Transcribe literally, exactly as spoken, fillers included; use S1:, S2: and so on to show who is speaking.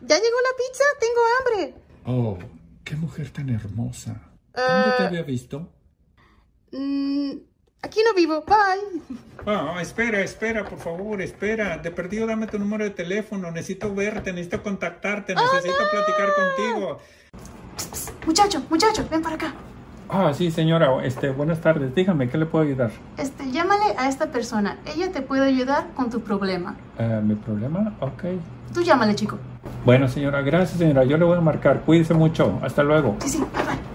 S1: ¿Ya llegó la pizza? Tengo hambre.
S2: Oh, qué mujer tan hermosa. ¿Dónde
S1: Uh,
S2: te había visto?
S1: Mm, aquí no vivo. Bye.
S2: Ah, espera, espera, por favor, espera. De perdido, dame tu número de teléfono. Necesito verte, necesito contactarte, necesito
S1: no!
S2: platicar contigo.
S1: Psst, psst. Muchacho, muchacho, ven para acá.
S2: Ah, sí, señora. Este, buenas tardes. Dígame, ¿qué le puedo ayudar?
S1: Este, llámale a esta persona. Ella te puede ayudar con tu problema.
S2: Uh, ¿Mi problema? Ok.
S1: Tú llámale, chico.
S2: Bueno, señora, gracias, señora. Yo le voy a marcar. Cuídese mucho. Hasta luego.
S1: Sí, sí, bye, bye.